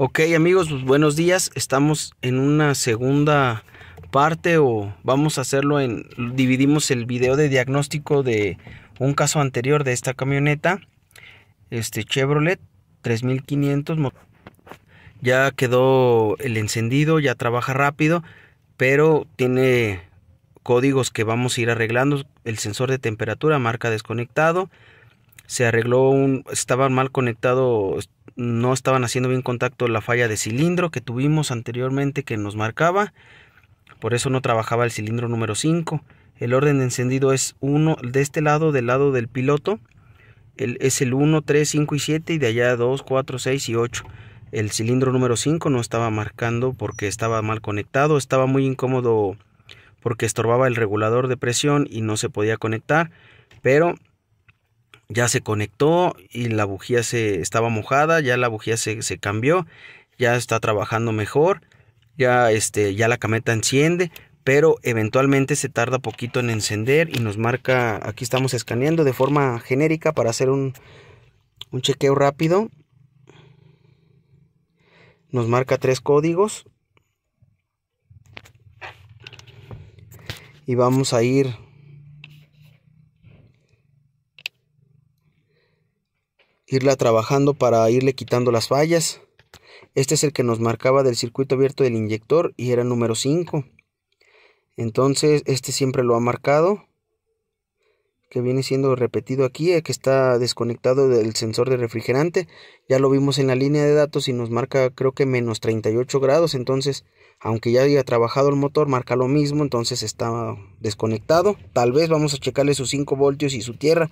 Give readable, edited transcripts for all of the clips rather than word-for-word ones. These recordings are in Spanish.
Ok amigos, pues buenos días. Estamos en una segunda parte, o vamos a hacerlo dividimos el video de diagnóstico de un caso anterior de esta camioneta, Chevrolet 3500. Ya quedó el encendido, ya trabaja rápido, pero tiene códigos que vamos a ir arreglando. El sensor de temperatura marca desconectado. Se arregló estaban mal conectado, no estaban haciendo bien contacto la falla de cilindro que tuvimos anteriormente que nos marcaba, por eso no trabajaba el cilindro número 5. El orden de encendido es 1 de este lado, del lado del piloto, es el 1, 3, 5 y 7, y de allá 2, 4, 6 y 8. El cilindro número 5 no estaba marcando porque estaba mal conectado, estaba muy incómodo porque estorbaba el regulador de presión y no se podía conectar, pero ya se conectó y la bujía estaba mojada, ya la bujía se cambió, ya está trabajando mejor, ya la camioneta enciende, pero eventualmente se tarda poquito en encender y nos marca, aquí estamos escaneando de forma genérica para hacer un chequeo rápido. Nos marca 3 códigos y vamos a irla trabajando para irle quitando las fallas. Este es el que nos marcaba del circuito abierto del inyector y era número 5. Entonces siempre lo ha marcado, que viene siendo repetido aquí, que está desconectado del sensor de refrigerante. Ya lo vimos en la línea de datos y nos marca, creo que menos 38 grados. Entonces, aunque ya haya trabajado el motor, marca lo mismo, entonces está desconectado. Tal vez vamos a checarle sus 5 voltios y su tierra.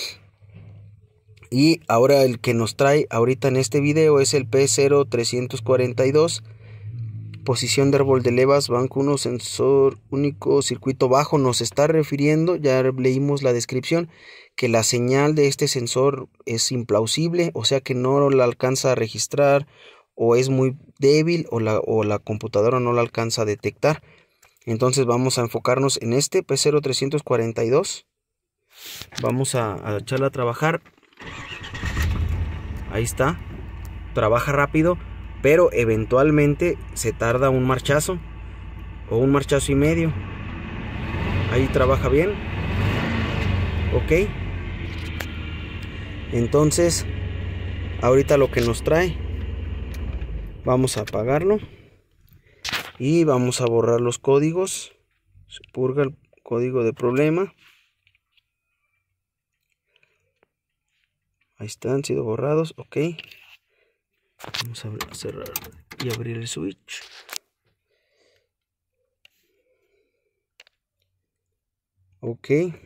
Y ahora el que nos trae ahorita en este video es el P0342, posición de árbol de levas, banco 1, sensor único, circuito bajo. Nos está refiriendo, ya leímos la descripción, que la señal de este sensor es implausible, o sea que no la alcanza a registrar, o es muy débil, o la computadora no la alcanza a detectar. Entonces vamos a enfocarnos en este P0342. Vamos a echarla a trabajar. Ahí está, trabaja rápido, pero eventualmente se tarda un marchazo o un marchazo y medio. Ahí trabaja bien. Ok, entonces ahorita lo que nos trae, vamos a apagarlo y vamos a borrar los códigos. Se purga el código de problema. Ahí están, han sido borrados. Ok, vamos a cerrar y abrir el switch. Ok,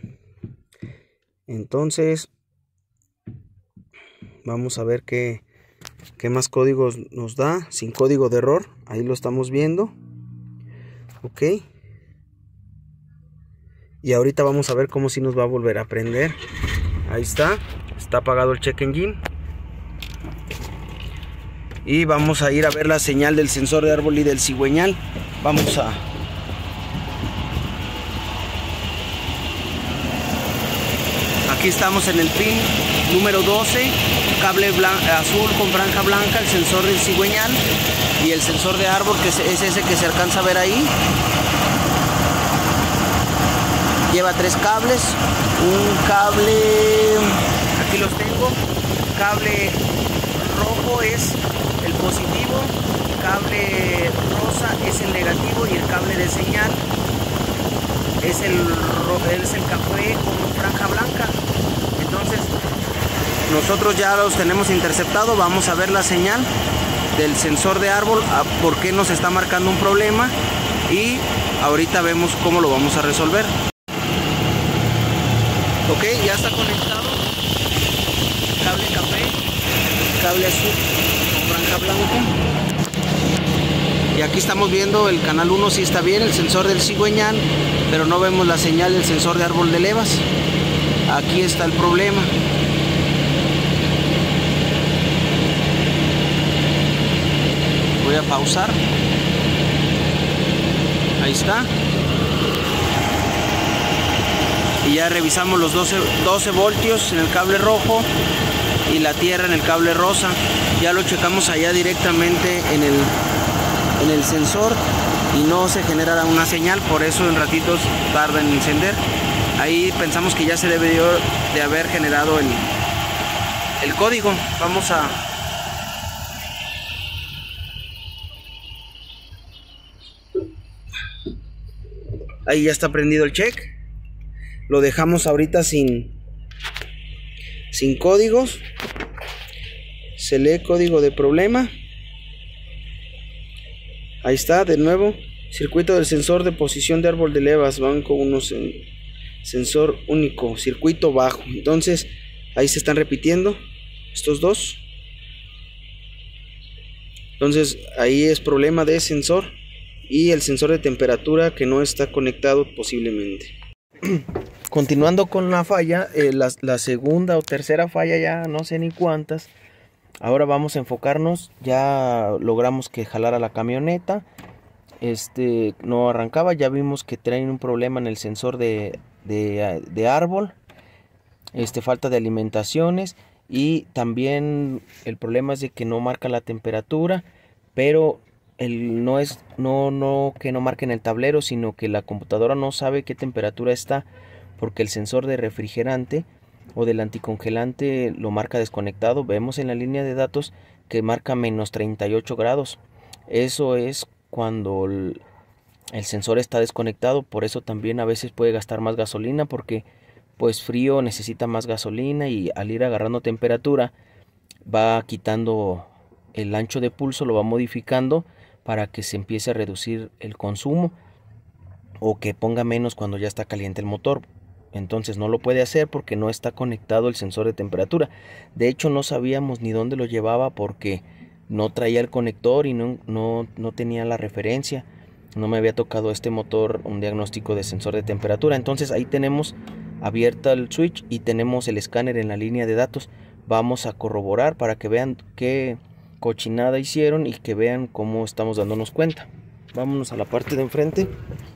entonces vamos a ver qué más códigos nos da, sin código de error. Ahí lo estamos viendo. Ok, y ahorita vamos a ver cómo si nos va a volver a prender. Ahí está apagado el check engine. Y vamos a ir a ver la señal del sensor de árbol y del cigüeñal. Aquí estamos en el pin número 12, cable azul con franja blanca, el sensor del cigüeñal y el sensor de árbol, que es ese que se alcanza a ver ahí. Lleva 3 cables, un cable, aquí los tengo, cable rojo es el positivo, cable rosa es el negativo y el cable de señal es el café con franja blanca. Entonces nosotros ya los tenemos interceptados. Vamos a ver la señal del sensor de árbol, por qué nos está marcando un problema, y ahorita vemos cómo lo vamos a resolver. Ok, ya está conectado cable café, cable azul con franja blanca, y aquí estamos viendo el canal 1 si está bien, el sensor del cigüeñal, pero no vemos la señal del sensor de árbol de levas. Aquí está el problema. Voy a pausar. Ahí está. Y ya revisamos los 12 voltios en el cable rojo y la tierra en el cable rosa. Ya lo checamos allá directamente en el sensor y no se genera una señal, por eso en ratitos tarda en encender. Ahí pensamos que ya se debió de haber generado el código. Vamos a... Ahí ya está prendido el check. Lo dejamos ahorita sin códigos. Se lee código de problema. Ahí está, de nuevo. Circuito del sensor de posición de árbol de levas. Van con unos sensor único, circuito bajo. Entonces, ahí se están repitiendo estos dos. Entonces, ahí es problema de sensor y el sensor de temperatura que no está conectado posiblemente. Continuando con la falla, la segunda o tercera falla, ya no sé ni cuántas. Ahora vamos a enfocarnos. Ya logramos que jalara la camioneta. No arrancaba. Ya vimos que traen un problema en el sensor de árbol. Falta de alimentaciones. Y también el problema es de que no marca la temperatura. Pero no es que no marque en el tablero, sino que la computadora no sabe qué temperatura está, porque el sensor de refrigerante o del anticongelante lo marca desconectado. Vemos en la línea de datos que marca menos 38 grados. Eso es cuando el sensor está desconectado. Por eso también a veces puede gastar más gasolina, porque pues frío necesita más gasolina, y al ir agarrando temperatura va quitando el ancho de pulso, lo va modificando para que se empiece a reducir el consumo, o que ponga menos cuando ya está caliente el motor. Entonces no lo puede hacer porque no está conectado el sensor de temperatura. De hecho, no sabíamos ni dónde lo llevaba, porque no traía el conector y no tenía la referencia. No me había tocado este motor un diagnóstico de sensor de temperatura. Entonces ahí tenemos abierta el switch y tenemos el escáner en la línea de datos. Vamos a corroborar para que vean qué cochinada hicieron y que vean cómo estamos dándonos cuenta. Vámonos a la parte de enfrente.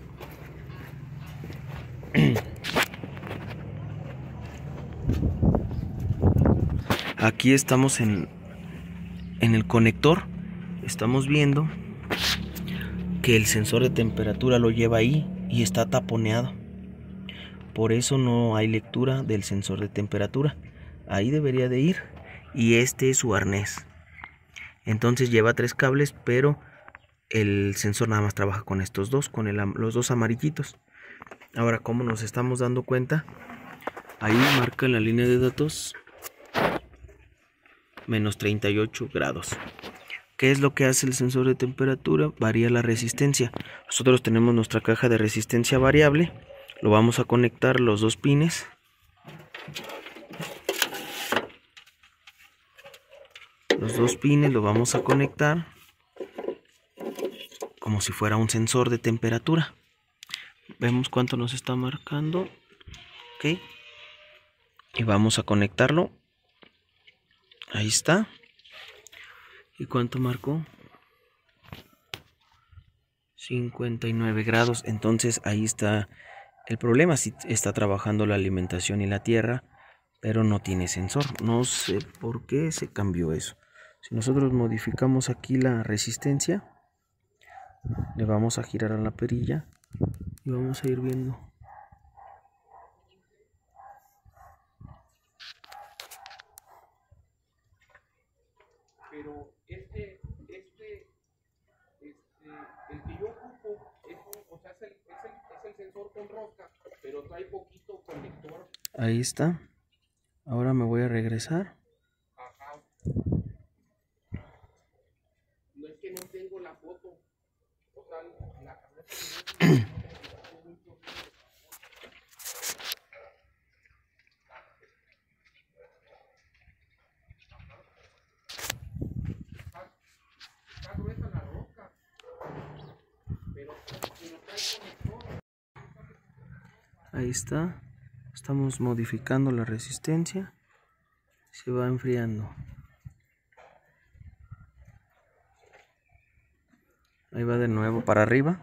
Aquí estamos en el conector. Estamos viendo que el sensor de temperatura lo lleva ahí y está taponeado. Por eso no hay lectura del sensor de temperatura. Ahí debería de ir. Y este es su arnés. Entonces lleva 3 cables, pero el sensor nada más trabaja con estos dos, con los dos amarillitos. Ahora, ¿cómo nos estamos dando cuenta? Ahí marca en la línea de datos menos 38 grados. ¿Qué es lo que hace el sensor de temperatura? Varía la resistencia. Nosotros tenemos nuestra caja de resistencia variable. Lo vamos a conectar los dos pines. Los dos pines lo vamos a conectar como si fuera un sensor de temperatura. Vemos cuánto nos está marcando. Ok. Y vamos a conectarlo. Ahí está. ¿Y cuánto marcó? 59 grados. Entonces ahí está el problema. Sí está trabajando la alimentación y la tierra, pero no tiene sensor. No sé por qué se cambió eso. Si nosotros modificamos aquí la resistencia, le vamos a girar a la perilla y vamos a ir viendo. Pero el que yo ocupo es el sensor con rosca, pero trae poquito conector. Ahí está. Ahora me voy a regresar. Ajá. No es que no tengo la foto. O sea, la camioneta. Está gruesa la rosca, pero si no trae conector. Ahí está. Estamos modificando la resistencia. Se va enfriando. Ahí va de nuevo para arriba.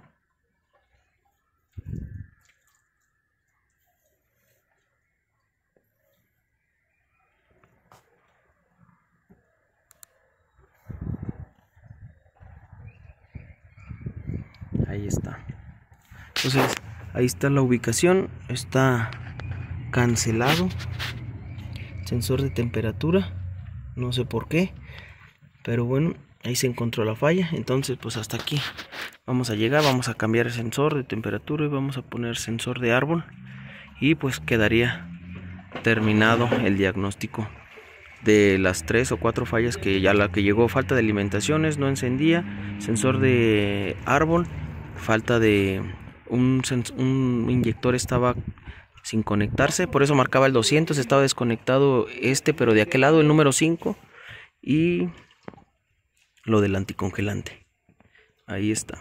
Ahí está. Entonces ahí está la ubicación. Está cancelado sensor de temperatura, no sé por qué, pero bueno, ahí se encontró la falla. Entonces pues hasta aquí vamos a llegar. Vamos a cambiar el sensor de temperatura y vamos a poner sensor de árbol, y pues quedaría terminado el diagnóstico de las 3 o 4 fallas que ya la que llegó: falta de alimentaciones, no encendía, sensor de árbol, falta de un inyector estaba sin conectarse, por eso marcaba el 200, estaba desconectado pero de aquel lado el número 5, y lo del anticongelante. Ahí está.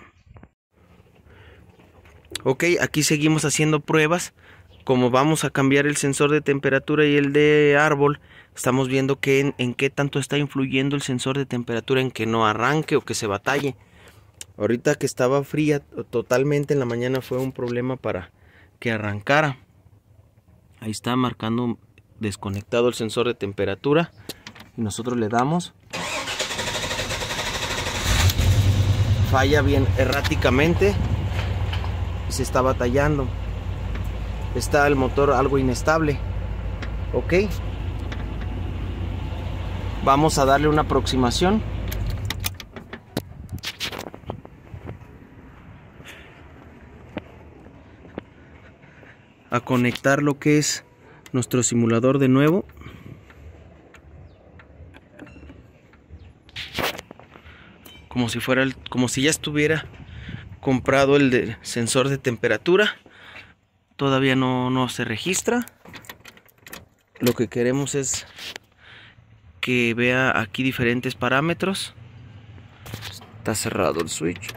Ok, aquí seguimos haciendo pruebas. Como vamos a cambiar el sensor de temperatura y el de árbol, estamos viendo que en qué tanto está influyendo el sensor de temperatura en que no arranque o que se batalle. Ahorita que estaba fría totalmente en la mañana fue un problema para que arrancara. Ahí está marcando desconectado el sensor de temperatura y nosotros le damos. Falla bien erráticamente y se está batallando. Está el motor algo inestable. Ok, vamos a darle una aproximación. A conectar lo que es nuestro simulador de nuevo. Como si ya estuviera comprado el sensor de temperatura. Todavía no se registra. Lo que queremos es que vea aquí diferentes parámetros. Está cerrado el switch.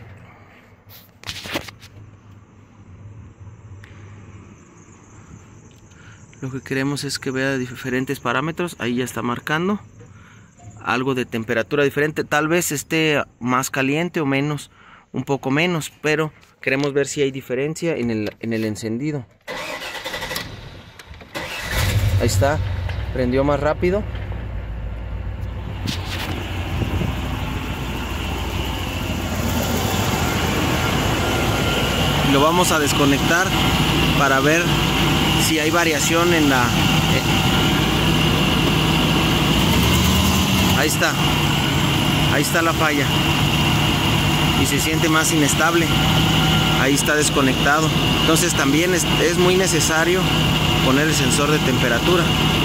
Lo que queremos es que vea diferentes parámetros. Ahí ya está marcando algo de temperatura diferente. Tal vez esté más caliente o menos, un poco menos, pero queremos ver si hay diferencia en el encendido. Ahí está, prendió más rápido. Lo vamos a desconectar para ver si hay variación en la... Ahí está la falla y se siente más inestable. Ahí está desconectado. Entonces también es muy necesario poner el sensor de temperatura.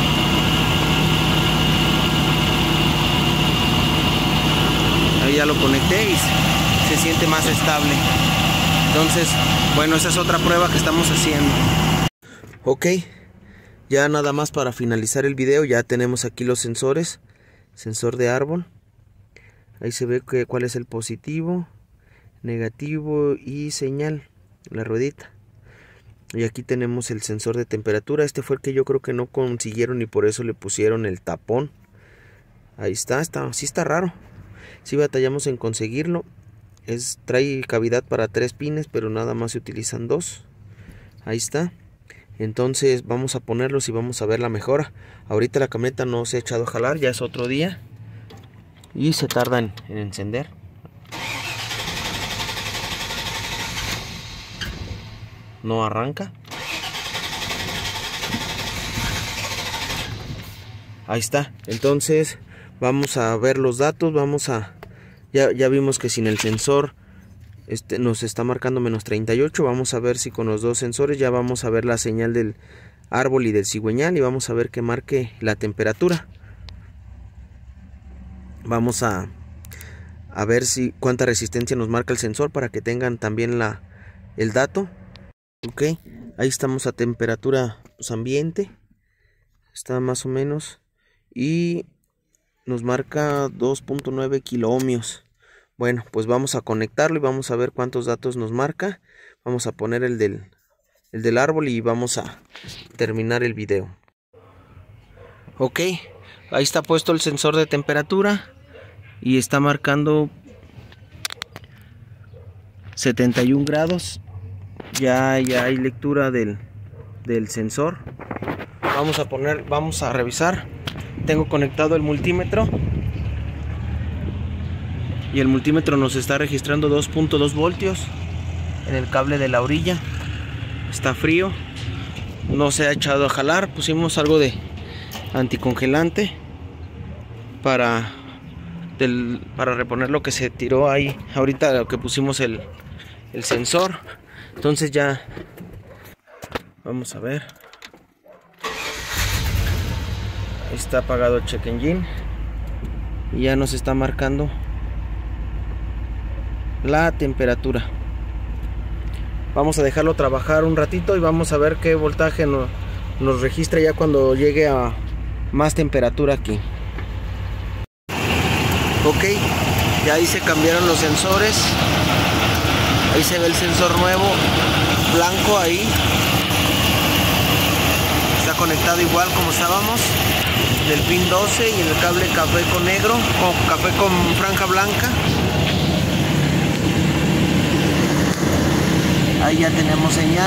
Ahí ya lo conecté y se siente más estable. Entonces, bueno, esa es otra prueba que estamos haciendo. Ok, ya nada más para finalizar el video. Ya tenemos aquí los sensores. Sensor de árbol. Ahí se ve cuál es el positivo, negativo y señal, la ruedita. Y aquí tenemos el sensor de temperatura. Este fue el que yo creo que no consiguieron y por eso le pusieron el tapón. Ahí está, sí está raro. Sí batallamos en conseguirlo. Trae cavidad para 3 pines, pero nada más se utilizan 2. Ahí está. Entonces vamos a ponerlos y vamos a ver la mejora. Ahorita la camioneta no se ha echado a jalar, ya es otro día y se tarda en encender. No arranca. Ahí está. Entonces vamos a ver los datos. Ya vimos que sin el sensor nos está marcando menos 38. Vamos a ver si con los dos sensores ya vamos a ver la señal del árbol y del cigüeñal y vamos a ver que marque la temperatura. Vamos a ver cuánta resistencia nos marca el sensor para que tengan también el dato. Ok, ahí estamos a temperatura ambiente. Está más o menos y nos marca 2.9 kiloohmios. Bueno, pues vamos a conectarlo y vamos a ver cuántos datos nos marca. Vamos a poner el del árbol y vamos a terminar el video. Ok, ahí está puesto el sensor de temperatura y está marcando 71 grados. Ya hay lectura del sensor. Vamos a revisar. Tengo conectado el multímetro. Y el multímetro nos está registrando 2.2 voltios. del cable de la orilla. Está frío, no se ha echado a jalar. Pusimos algo de anticongelante para reponer lo que se tiró ahí ahorita, lo que pusimos el sensor. Entonces ya vamos a ver. Está apagado el check engine y ya nos está marcando la temperatura. Vamos a dejarlo trabajar un ratito y vamos a ver qué voltaje nos registra ya cuando llegue a más temperatura aquí. Ok, ya ahí se cambiaron los sensores. Ahí se ve el sensor nuevo, blanco ahí. Está conectado igual como estábamos, del pin 12 y el cable café con negro, o café con franja blanca. Ahí ya tenemos señal.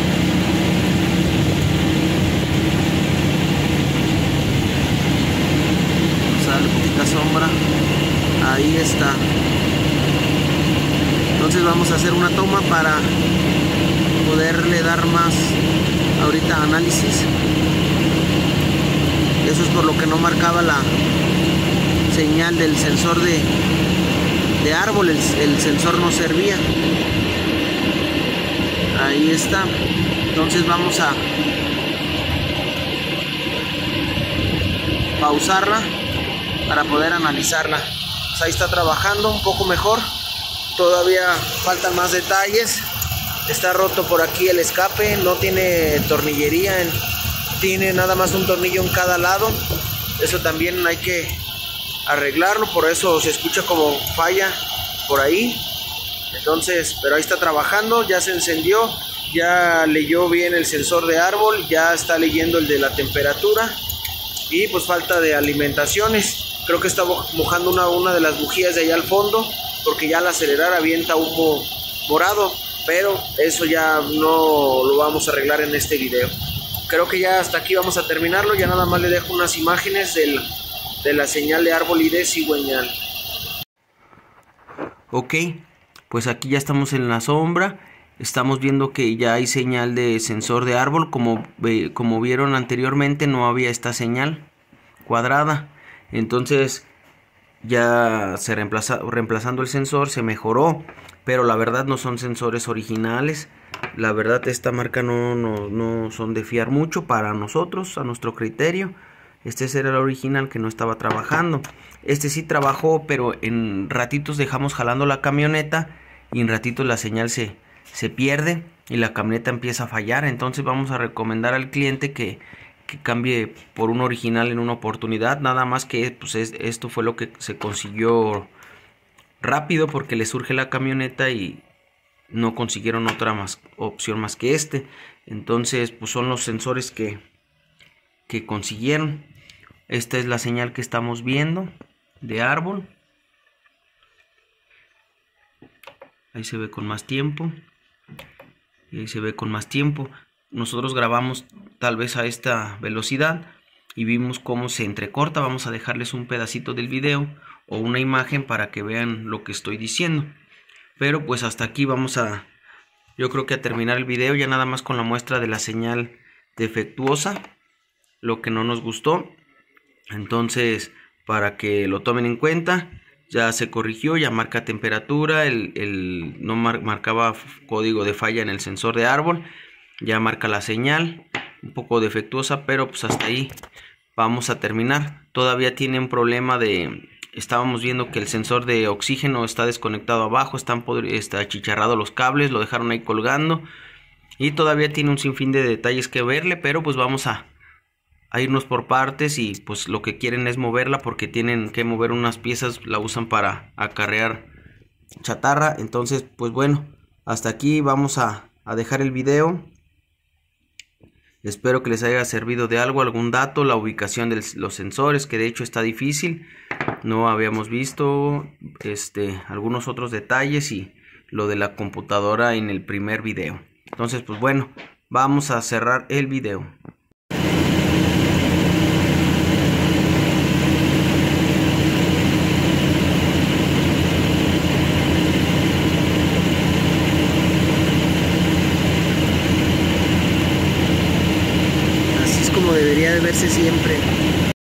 Sale poquita sombra. Ahí está. Entonces vamos a hacer una toma para poderle dar más ahorita análisis. Eso es por lo que no marcaba la señal del sensor de árbol. El sensor no servía. Ahí está. Entonces vamos a pausarla para poder analizarla. Pues ahí está trabajando un poco mejor. Todavía faltan más detalles. Está roto por aquí el escape, no tiene tornillería, tiene nada más un tornillo en cada lado. Eso también hay que arreglarlo, por eso se escucha como falla por ahí. Entonces, pero ahí está trabajando, ya se encendió, ya leyó bien el sensor de árbol, ya está leyendo el de la temperatura. Y pues falta de alimentaciones. Creo que está mojando una de las bujías de allá al fondo, porque ya al acelerar avienta humo morado, pero eso ya no lo vamos a arreglar en este video. Creo que ya hasta aquí vamos a terminarlo. Ya nada más le dejo unas imágenes de la señal de árbol y de cigüeñal. Ok, pues aquí ya estamos en la sombra. Estamos viendo que ya hay señal de sensor de árbol. Como vieron anteriormente, no había esta señal cuadrada. Entonces ya reemplazando el sensor se mejoró, pero la verdad no son sensores originales. La verdad esta marca no son de fiar mucho para nosotros, a nuestro criterio. Este era el original que no estaba trabajando. Este sí trabajó, pero en ratitos dejamos jalando la camioneta y en ratitos la señal se pierde y la camioneta empieza a fallar. Entonces vamos a recomendar al cliente que cambie por un original en una oportunidad. Nada más que pues esto fue lo que se consiguió rápido, porque le surge la camioneta y no consiguieron otra opción más que este. Entonces pues son los sensores que consiguieron. Esta es la señal que estamos viendo de árbol. Ahí se ve con más tiempo. Y ahí se ve con más tiempo. Nosotros grabamos tal vez a esta velocidad y vimos cómo se entrecorta. Vamos a dejarles un pedacito del video o una imagen para que vean lo que estoy diciendo. Pero pues hasta aquí vamos yo creo que a terminar el video, ya nada más con la muestra de la señal defectuosa, lo que no nos gustó. Entonces, para que lo tomen en cuenta, ya se corrigió, ya marca temperatura, no marcaba código de falla en el sensor de árbol. Ya marca la señal, un poco defectuosa, pero pues hasta ahí vamos a terminar. Todavía tiene un problema estábamos viendo que el sensor de oxígeno está desconectado abajo, está achicharrado los cables, lo dejaron ahí colgando. Y todavía tiene un sinfín de detalles que verle, pero pues vamos a irnos por partes. Y pues lo que quieren es moverla, porque tienen que mover unas piezas, la usan para acarrear chatarra. Entonces pues bueno, hasta aquí vamos a dejar el video. Espero que les haya servido de algo, algún dato, la ubicación de los sensores, que de hecho está difícil. No habíamos visto algunos otros detalles y lo de la computadora en el primer video. Entonces pues bueno, vamos a cerrar el video. debería de verse siempre.